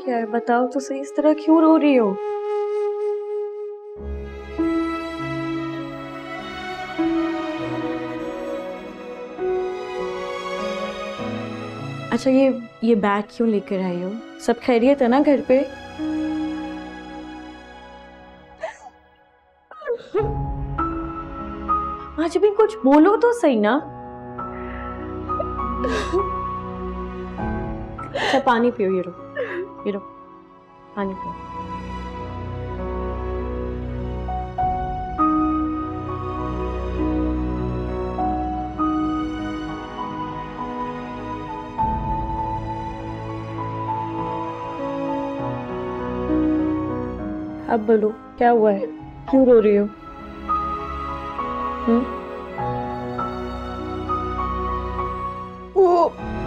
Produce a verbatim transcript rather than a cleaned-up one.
क्या है? बताओ तो सही, इस तरह क्यों रो रही हो? अच्छा, ये ये बैग क्यों लेकर आई हो? सब खैरियत है ना घर पे? आज भी कुछ बोलो तो सही ना। अच्छा पानी पियो, ये लो, ये लो पानी पियो। अब बोलो क्या हुआ है, क्यों रो रही हो? हम्म? वो